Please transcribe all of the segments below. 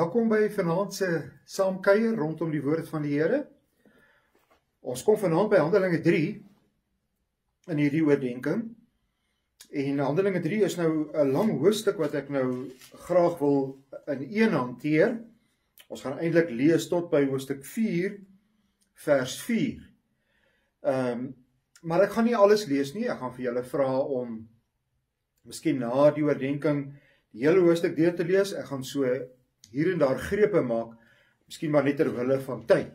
Welkom by vanaand se saamkuier rondom die woord van die Here. Ons kom vanaand by Handelinge 3 in hierdie oordenking. En Handelinge 3 is nou 'n lang hoofstuk wat ek nou graag wil in een hanteer. Ons gaan eintlik lees tot by hoofstuk 4 vers 4. Maar ek gaan nie alles lees nie. Ek gaan vir julle vra om miskien na die oordenking die hele hoofstuk deur te lees. Ek gaan so hier en daar grepe maak, miskien maar net ter wille van tyd.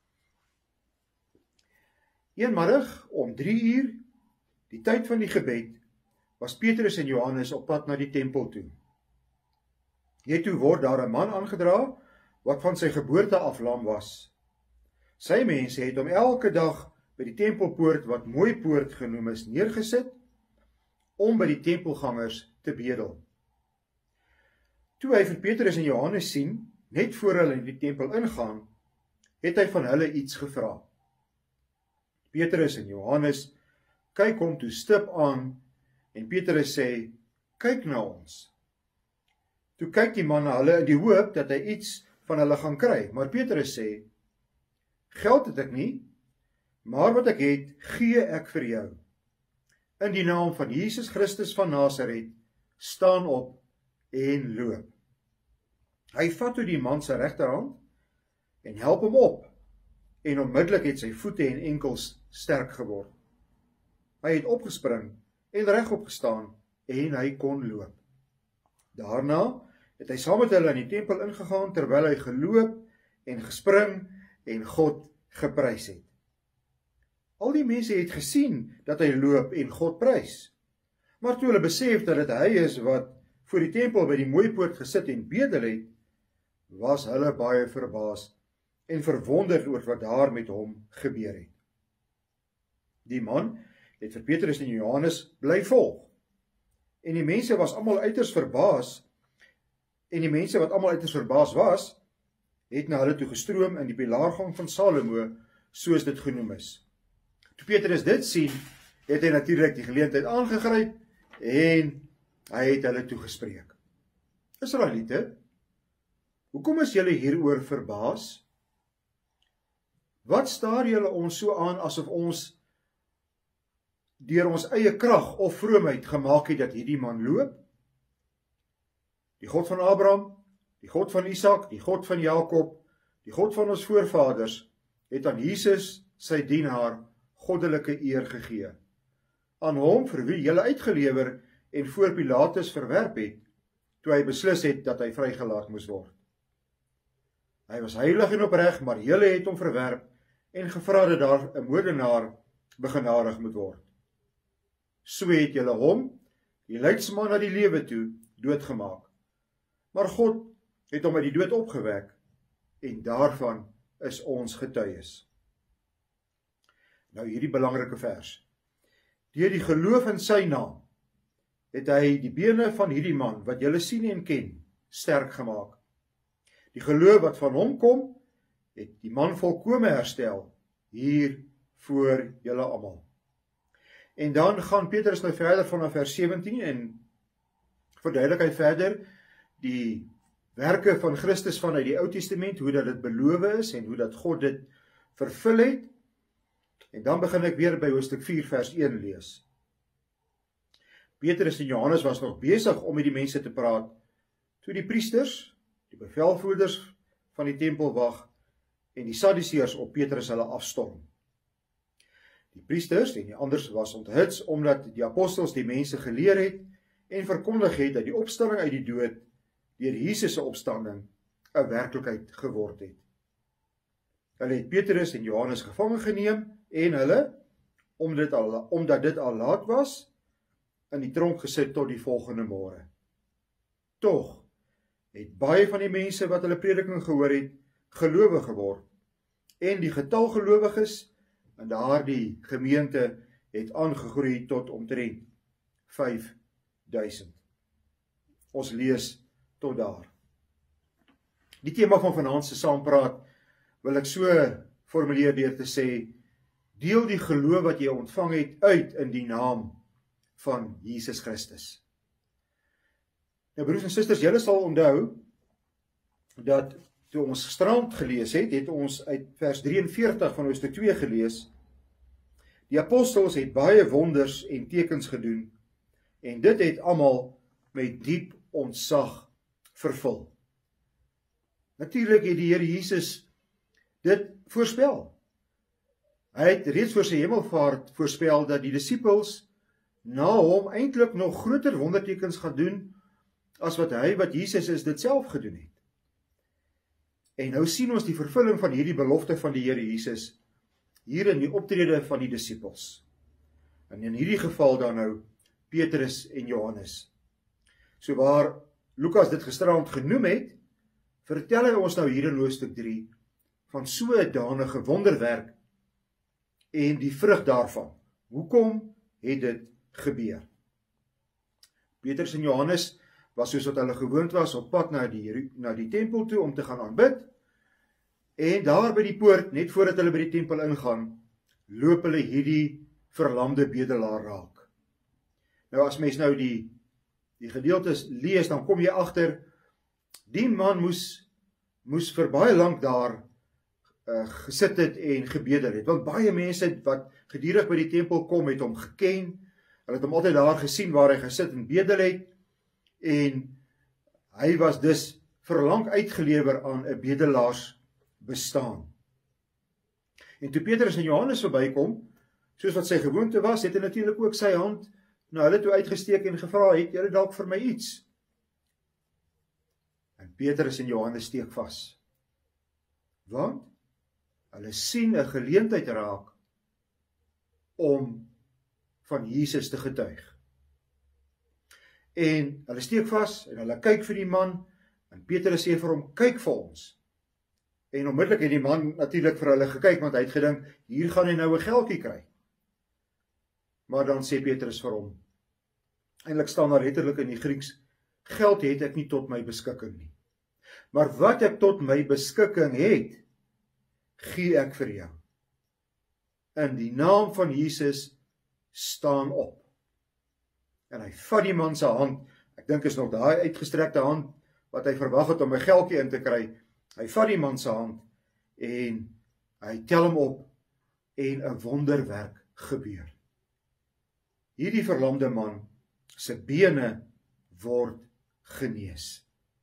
Eenmiddag om 3 uur, die tyd van die gebed, was Petrus en Johannes op pad na die tempel toe. Hiertoe word daar 'n man aangedra wat van sy geboorte af lam was. Sy mense het hom elke dag by die tempelpoort wat Mooipoort genoem is neergesit om by die tempelgangers te bedel. Toe hy vir Petrus en Johannes sien, net voor hulle in die tempel ingaan, het hy van hulle iets gevra. Petrus en Johannes kyk hom toe stip aan en Petrus sê, kyk na ons. Toe kyk die man na hulle in die hoop dat hy iets van hulle gaan kry, maar Petrus sê, geld het ek nie, maar wat ek het, gee ek vir jou. In die naam van Jesus Christus van Nasaret, staan op en loop. Hy vat toe die man sy regterhand en help hom op, en onmiddellik het sy voete en enkels sterk geword. Hy het opgespring en regop gestaan en hy kon loop. Daarna het hy saam met hulle in die tempel ingegaan terwyl hy geloop en gespring en God geprys het. Al die mense het gesien dat hy loop en God prys. Maar toe hulle besef dat dit hy is wat voor die tempel by die Mooipoort gesit en bedel het, was hulle baie verbaas en verwonderd oor wat daar met hom gebeur het. Die man het vir Petrus en Johannes bly volg. En die mense wat almal uiters verbaas was, het na hulle toe gestroom in die pilaargang van Salomo, soos dit genoem is. Toe Petrus dit sien, het hy natuurlik die geleentheid aangegryp en hy het hulle toegespreek. Israeliete, hoekom is julle hieroor verbaas? Wat staar julle ons so aan asof ons deur ons eie krag of vroomheid gemaak het dat hierdie man loop? Die God van Abraham, die God van Isak, die God van Jakob, die God van ons voorvaders, het aan Jesus, sy dienaar, goddelike eer gegee. Aan hom vir wie julle uitgelewer en voor Pilatus verwerp het, toe hy beslis het dat hy vrygelaat moes word. Hy was heilig en opreg, maar julle het hom verwerp en gevra dat daar 'n moordenaar begenadig moet word. So het julle hom, die leidsman na die lewe toe, doodgemaak. Maar God het hom uit die dood opgewek en daarvan is ons getuies. Nou hierdie belangrike vers. Deur die geloof in sy naam het hy die bene van hierdie man, wat julle sien en ken, sterk gemaak. Die geloof wat van hom kom, het die man volkome herstel, hier voor julle almal. En dan gaan Petrus nou verder vanaf vers 17 en verduidelik hy verder die werke van Christus vanuit die Ou Testament, hoe dat dit beloof is en hoe dat God dit vervul het. En dan begin ek weer by hoofstuk 4 vers 1 lees. Petrus en Johannes was nog besig om met die mense te praat, toe die priesters, die bevelvoerders van die tempelwag en die Sadduseërs op Petrus hulle afstorm. Die priesters en die anders was onthits omdat die apostels die mense geleer het en verkondig het dat die opstanding uit die dood deur Jesus se opstanding 'n werklikheid geword het. Hulle het Petrus en Johannes gevange geneem en hulle, omdat dit al laat was, in die tronk gesit tot die volgende môre. Tog het baie van die mense wat hulle prediking gehoor het, gelowig geword, en die getal gelowiges in daardie gemeente het aangegroei tot omtrent 5000. Ons lees tot daar. Die tema van vanaand se saampraat wil ek so formuleer deur te sê, deel die geloof wat jy ontvang het uit in die naam van Jesus Christus. Nou broers en susters, julle sal onthou dat toe ons gisterand gelees het ons uit vers 43 van hoofstuk 2 gelees, die apostels het baie wonders en tekens gedoen, en dit het almal met diep ontzag vervul. Natuurlik het die Here Jesus dit voorspel. Hy het reeds voor sy hemelvaart voorspel dat die disippels na hom eintlik nog groter wondertekens gaan doen as wat Jesus is dit self gedoen het. En nou sien ons die vervulling van hierdie belofte van die Here Jesus hier in die optrede van die disippels. En in hierdie geval dan nou Petrus en Johannes. So waar Lukas dit gisterand genoem het, vertel hy ons nou hier in hoofstuk 3 van so 'n danige wonderwerk en die vrug daarvan. Hoekom het dit gebeur? Petrus en Johannes was soos wat hulle gewoond was op pad na die tempel toe om te gaan aanbid. En daar by die poort, net voordat hulle by die tempel ingaan, loop hulle hierdie verlamde bedelaar raak. Nou as mens nou die gedeeltes lees, dan kom jy agter, die man moes vir baie lank daar gesit het en gebedel het. Want baie mense wat gedurig by die tempel kom, het hom geken. Hulle het hom altyd daar gesien waar hy gesit en bedel het. En hy was dus verlang uitgelewer aan 'n bedelaars bestaan. En toe Petrus en Johannes verbykom, soos wat sy gewoonte was, het hy natuurlik ook sy hand na hulle toe uitgesteek en gevra, het julle dalk vir my iets? En Petrus en Johannes steek vas. Want hulle sien 'n geleentheid raak om van Jesus te getuig. En hulle steek vas en hulle kyk vir die man, en Petrus sê vir hom, kyk vir ons. En onmiddellik het die man natuurlik vir hulle gekyk, want hy het gedink, hier gaan hy nou 'n geldjie kry. Maar dan sê Petrus vir hom, eintlik staan daar letterlik in die Grieks, geld het ek nie tot my beskikking nie. Maar wat ek tot my beskikking het, gee ek vir jou. In die naam van Jesus, staan op. En hy vat die man se hand, ek dink is nog daai uitgestrekte hand, wat hy verwag het om 'n geldjie in te kry. Hy vat die man se hand, en hy tel hom op, en 'n wonderwerk gebeur. Hierdie verlamde man, sy bene word genees.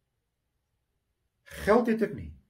Geld het ek nie.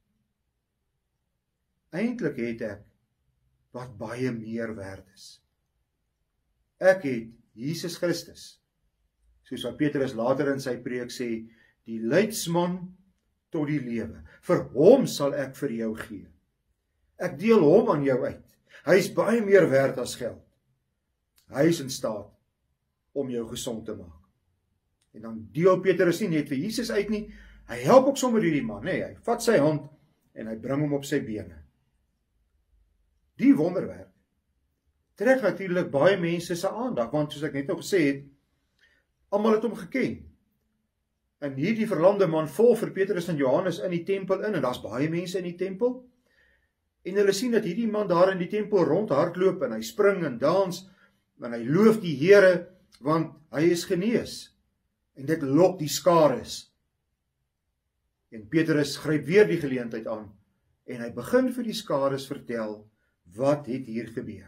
Eintlik het ek wat baie meer werd is. Ek het Jesus Christus, soos wat Petrus later in sy preek sê, die leidsman tot die lewe. Vir hom sal ek vir jou gee. Ek deel hom aan jou uit. Hy is baie meer werd as geld. Hy is in staat om jou gesond te maak. En dan deel Petrus nie net vir Jesus uit nie, hy help ook sommer hierdie man, hy vat sy hand en hy bring hom op sy bene. Die wonderwerk trek natuurlik baie mense se aandag, want soos ek net nou gesê het, almal het hom geken. En hierdie verlamde man volg vir Petrus en Johannes in die tempel in, en daar's baie mense in die tempel, en hulle sien dat hierdie man daar in die tempel rondhardloop, en hy spring en dans, en hy loof die Here, want hy is genees, en dit lok die skares. En Petrus gryp weer die geleentheid aan, en hy begin vir die skares vertel, wat het hier gebeur.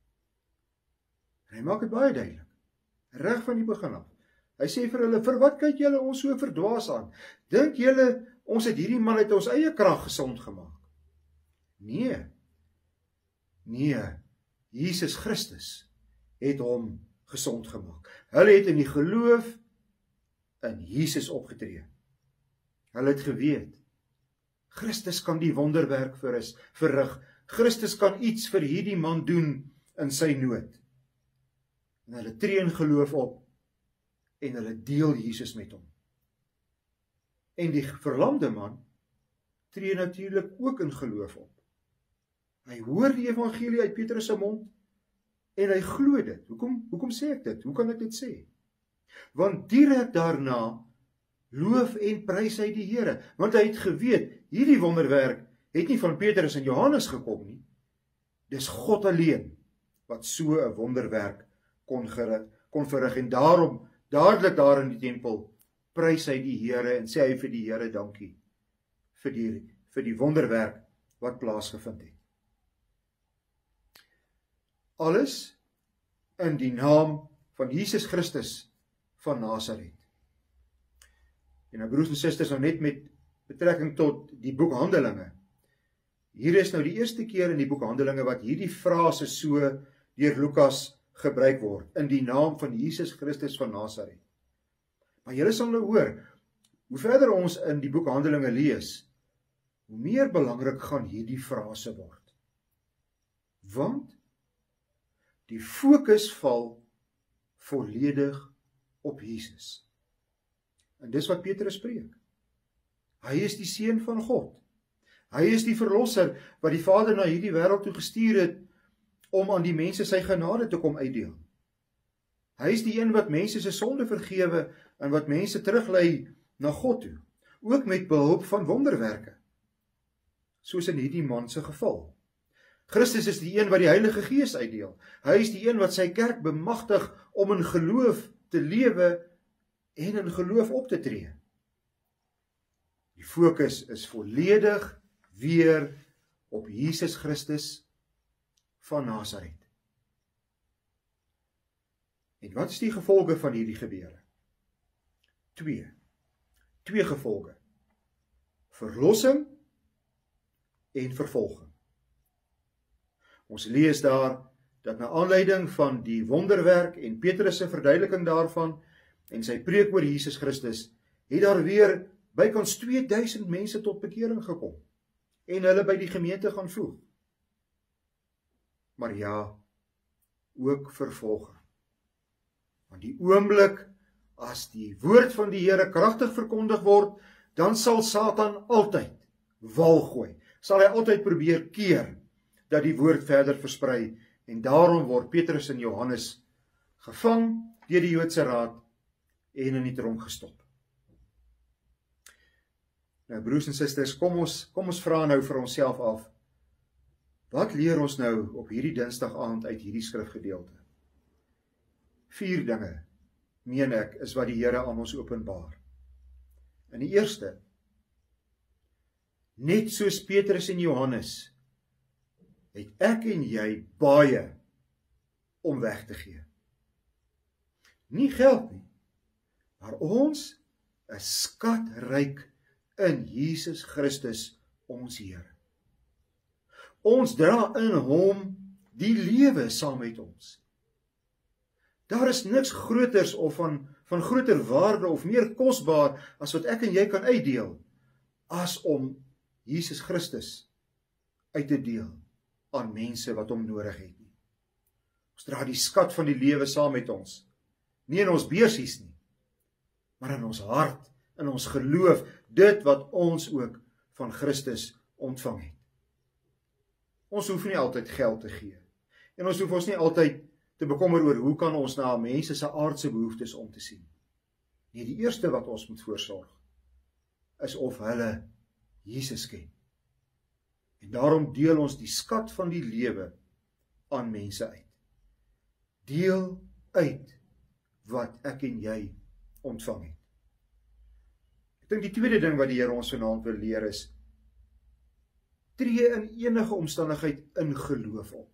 En hy maak dit baie duidelik, reg van die begin af. Hy sê vir hulle, vir wat kyk julle ons so verdwaas aan? Dink julle, ons het hierdie man uit ons eie krag gesond gemaak? Nee, Jesus Christus het hom gesond gemaak. Hulle het in die geloof in Jesus opgetree. Hulle het geweet, Christus kan die wonderwerk verrig. Christus kan iets vir hierdie man doen in sy nood. En hulle tree in geloof op, en hulle deel Jesus met hom. En die verlamde man tree natuurlik ook in geloof op. Hy hoor die evangelie uit Petrus se mond, en hy glo dit. Hoekom sê ek dit? Hoe kan ek dit sê? Want direk daarna loof en prys hy die Here, want hy het geweet, hierdie wonderwerk het nie van Petrus en Johannes gekom nie. Dis God alleen wat so 'n wonderwerk kon verrig, en daarom, dadelik daar in die tempel, prys hy die Here en sê hy vir die Here dankie vir die wonderwerk wat plaasgevind het. Alles in die naam van Jesus Christus van Nasaret. En nou broers en susters, nou net met betrekking tot die boek Handelinge. Hier is nou die eerste keer in die boek Handelinge wat hierdie frase so deur Lukas gebruik word, in die naam van Jesus Christus van Nasaret. Maar julle sal nou hoor, hoe verder ons in die boek Handelinge lees, hoe meer belangrik gaan hierdie frase word. Want die fokus val volledig op Jesus. En dis wat Petrus preek. Hy is die Seun van God. Hy is die verlosser wat die Vader na hierdie wêreld toe gestuur het om aan die mense sy genade te kom uitdeel. Hy is die een wat mense se sonde vergewe en wat mense teruglei na God toe, ook met behulp van wonderwerke, soos in hierdie man se geval. Christus is die een wat die Heilige Gees uitdeel. Hy is die een wat sy kerk bemagtig om in geloof te lewe en in geloof op te tree. Die fokus is volledig weer op Jesus Christus van Nasaret. En wat is die gevolge van hierdie gebeure? Twee gevolge. Verlossing en vervolging. Ons lees daar dat na aanleiding van die wonderwerk en Petrus se verduideliking daarvan en sy preek oor Jesus Christus, het daar weer bykans 2000 mense tot bekering gekom en hulle by die gemeente gaan voeg. Maar ja, ook vervolging. Want die oomblik as die woord van die Here kragtig verkondig word, dan sal Satan altyd wal gooi. Sal hy altyd probeer keer dat die woord verder versprei, en daarom word Petrus en Johannes gevang deur die Joodse raad en in die tronk gestop. Nou broers en susters, kom ons vra nou vir onsself af, wat leer ons nou op hierdie Dinsdag aand uit hierdie skrifgedeelte? 4 dinge, meen ek, is wat die Here aan ons openbaar. En die eerste, net soos Petrus en Johannes, het ek en jy baie om weg te gee. Nie geld nie, maar ons is skatryk in Jesus Christus, ons Here. Ons dra in hom die lewe saam met ons. Daar is niks groters of van groter waarde of meer kosbaar as wat ek en jy kan uitdeel, as om Jesus Christus uit te deel aan mense wat hom nodig het nie. Ons dra die skat van die lewe saam met ons, nie in ons beursies nie, maar in ons hart, in ons geloof, dit wat ons ook van Christus ontvang het. Ons hoef nie altyd geld te gee, en ons hoef ons nie altyd te bekommer oor hoe kan ons na mense se aardse behoeftes om te sien. Nee, die eerste wat ons moet voorsorg, is of hulle Jesus ken. En daarom deel ons die skat van die lewe aan mense uit. Deel uit wat ek en jy ontvang het. Ek dink die tweede ding wat die Here ons vanaand wil leer is, tree in enige omstandigheid in geloof op.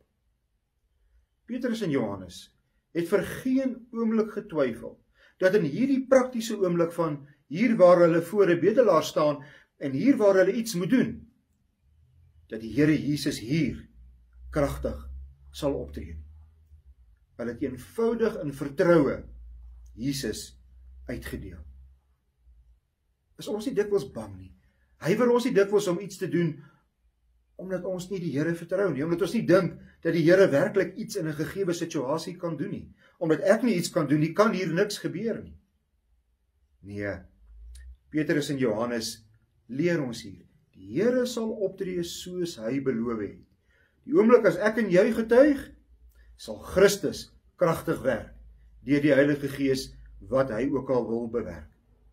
Petrus en Johannes het vir geen oomblik getwyfel, dat in hierdie praktiese oomblik van hier waar hulle voor 'n bedelaar staan, en hier waar hulle iets moet doen, dat die Here Jesus hier kragtig sal optree. Hulle het eenvoudig in vertroue Jesus uitgedeel. Is ons nie dikwels bang nie? Hy wil ons nie dikwels om iets te doen, omdat ons nie die Here vertrou nie, omdat ons nie dink dat die Here werklik iets in 'n gegeewe situasie kan doen nie. Omdat ek nie iets kan doen nie, kan hier niks gebeur nie. Nee, Petrus en Johannes leer ons hier, die Here sal optree soos hy beloof het. Die oomblik as ek en jy getuig, sal Christus kragtig werk, deur die Heilige Gees wat hy ook al wil bewerk.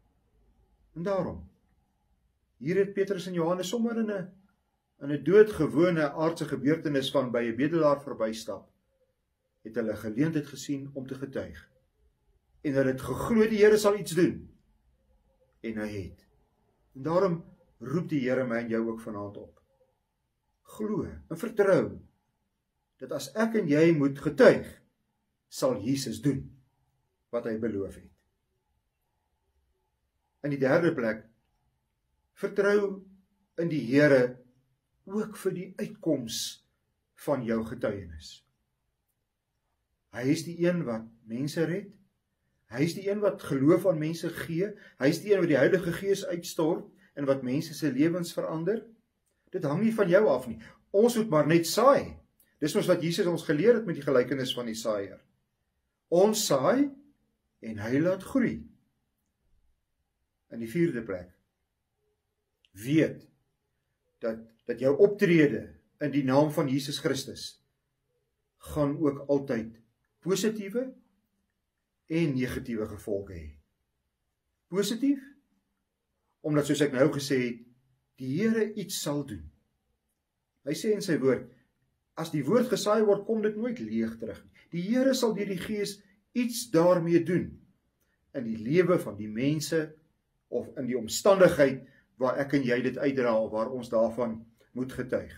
En daarom, hier het Petrus en Johannes sommer in 'n doodgewone aardse gebeurtenis van by 'n bedelaar verbystap, het hulle geleentheid gesien om te getuig. En hulle het geglo die Here sal iets doen. En hy het. En daarom roep die Here my en jou ook vanaand op. Glo en vertrou dat as ek en jy moet getuig, sal Jesus doen wat hy beloof het. In die derde plek, vertrou in die Here ook vir die uitkoms van jou getuienis. Hy is die een wat mense red, hy is die een wat geloof aan mense gee, hy is die een wat die Heilige Gees uitstort en wat mense se lewens verander. Dit hang nie van jou af nie. Ons moet maar net saai. Dis mos wat Jesus ons geleer het met die gelykenis van die saaier. Ons saai en hy laat groei. In die vierde plek, weet dat jou optrede in die naam van Jesus Christus gaan ook altyd positiewe en negatiewe gevolge hê. Positief, omdat soos ek nou gesê het, die Here iets sal doen. Hy sê in sy woord, as die woord gesaai word, kom dit nooit leeg terug. Die Here sal deur die Gees iets daarmee doen in die lewe van die mense of in die omstandigheid waar ek en jy dit uitdra of waar ons daarvan moet getuig.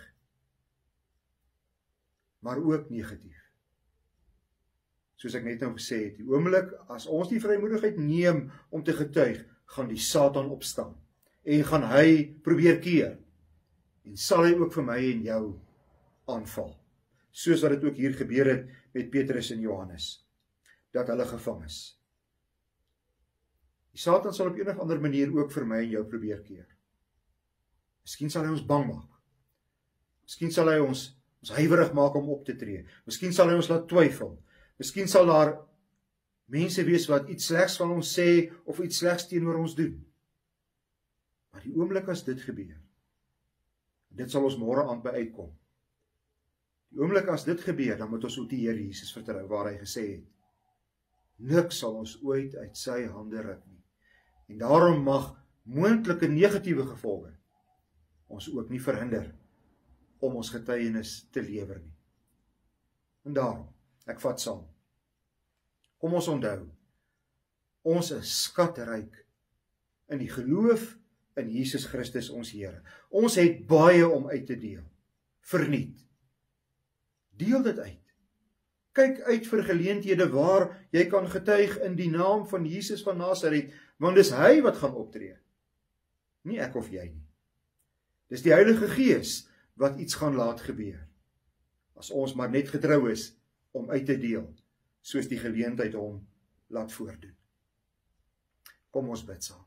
Maar ook negatief. Soos ek net nou gesê het, die oomblik as ons die vrymoedigheid neem om te getuig, gaan die Satan opstaan en gaan hy probeer keer en sal hy ook vir my en jou aanval. Soos wat dit ook hier gebeur het met Petrus en Johannes, dat hulle gevang is. Die Satan sal op een of ander manier ook vir my en jou probeer keer. Miskien sal hy ons bang maak. Miskien sal hy ons huiwerig maak om op te tree. Miskien sal hy ons laat twyfel. Miskien sal daar mense wees wat iets slegs van ons sê of iets slegs teenoor ons doen. Maar die oomblik as dit gebeur, dit sal ons môre aand by uitkom. Die oomblik as dit gebeur, dan moet ons op die Here Jesus vertrou, waar hy gesê het, niks sal ons ooit uit sy hande ruk nie. En daarom mag moontlike negatiewe gevolge ons ook nie verhinder om ons getuienis te lewer nie. En daarom, ek vat saam. Kom ons onthou, ons is skatryk in die geloof in Jesus Christus ons Here. Ons het baie om uit te deel. Verniet. Deel dit uit. Kyk uit vir geleenthede waar jy kan getuig in die naam van Jesus van Nasaret, want dis hy wat gaan optree. Nie ek of jy nie. Dis die Heilige Gees wat iets gaan laat gebeur. As ons maar net getrou is om uit te deel, soos die geleentheid hom laat voordoen. Kom ons bid saam.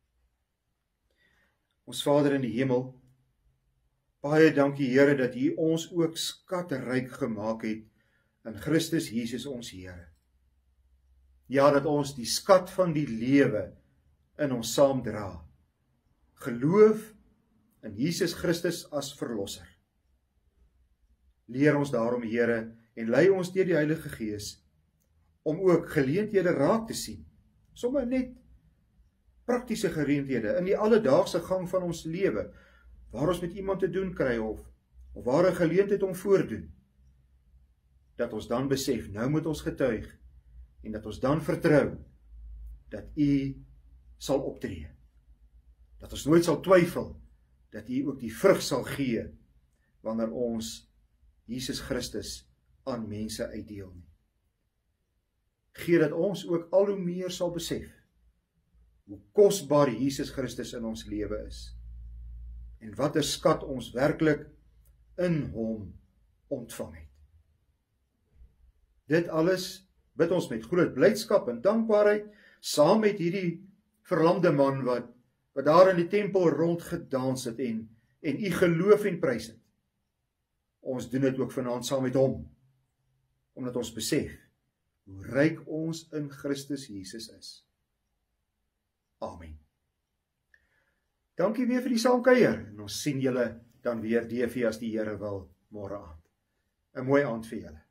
Ons Vader in die hemel, baie dankie Here dat U ons ook skatryk gemaak het in Christus Jesus ons Here. Ja, dat ons die skat van die lewe in ons saam dra. Geloof in Jesus Christus as verlosser. Leer ons daarom, Here, en lei ons deur die Heilige Gees om ook geleenthede raak te sien. Sommige net praktiese geleenthede in die alledaagse gang van ons lewe, waar ons met iemand te doen kry of waar 'n geleentheid om voordoen, dat ons dan besef, nou moet ons getuig, en dat ons dan vertrou, dat U sal optree. Dat ons nooit sal twyfel, dat U ook die vrug sal gee, wanneer ons Jesus Christus aan mense uitdeel nie. Gee dat ons ook al hoe meer sal besef, hoe kosbaar Jesus Christus in ons lewe is, en wat 'n skat ons werklik in hom ontvang het. Dit alles bid ons met groot blydskap en dankbaarheid, saam met hierdie verlamde man wat daar in die tempel rondgedans het en U geloof en prys het. Ons doen dit ook vanaand saam met hom, omdat ons besef hoe ryk ons in Christus Jesus is. Amen. Dankie weer vir die saamkuier, en ons sien julle dan weer DV as die Here wil môre aand. 'n Mooi aand vir julle.